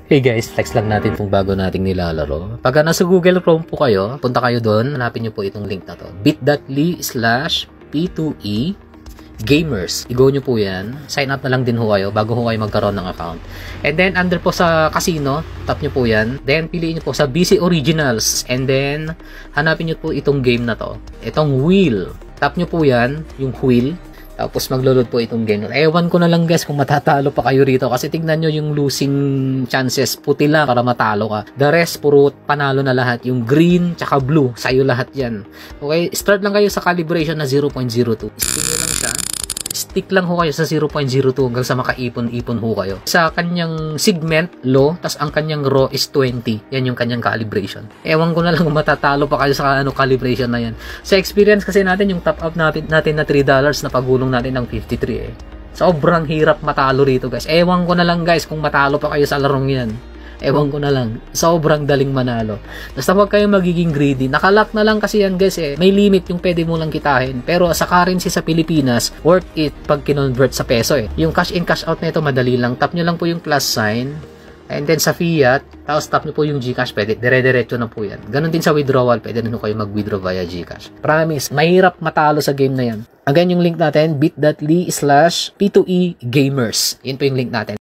Hey guys, flex lang natin itong bago nating nilalaro. Pagka nasa Google Chrome po kayo, punta kayo doon, hanapin nyo po itong link na to. bit.ly/p2e gamers. I-go nyo po yan. Sign up na lang din ho kayo bago ho kayo magkaroon ng account. And then, under po sa casino, tap nyo po yan. Then, piliin nyo po sa BC Originals. And then, hanapin nyo po itong game na to. Itong wheel. Tap nyo po yan, yung wheel. Tapos maglo-load po itong game. Ewan ko na lang guys kung matatalo pa kayo rito. Kasi tignan nyo yung losing chances. Puti lang para matalo ka. The rest, puro panalo na lahat. Yung green, tsaka blue. Sa'yo lahat yan. Okay, start lang kayo sa calibration na 0.02. Stick nyo lang siya. Stick lang ho kayo sa 0.02 hanggang sa makaipon-ipon ho kayo. Sa kanyang segment, low. Tapos ang kanyang raw is 20. Yan yung kanyang calibration. Ewan ko na lang kung matatalo pa kayo sa calibration na yan. Sa experience kasi natin, yung top up natin na $3 na pagulong natin ng 53 eh. Sobrang hirap matalo rito guys. Ewan ko na lang guys kung matalo pa kayo sa larong yan. Ewan ko na lang. Sobrang daling manalo. Basta huwag kayong magiging greedy. Nakalock na lang kasi yan guys eh. May limit yung pwede mo lang kitahin. Pero sa currency sa Pilipinas, worth it pag kinonvert sa peso eh. Yung cash in cash out na ito madali lang. Tap nyo lang po yung plus sign. And then sa fiat, tapos tap nyo po yung GCash, pwede. Dire-diretso na po yan. Ganon din sa withdrawal. Pwede na kayo mag-withdraw via GCash. Promise, mahirap matalo sa game na yan. Again, yung link natin, bit.ly/p2e gamers. Yun po yung link natin.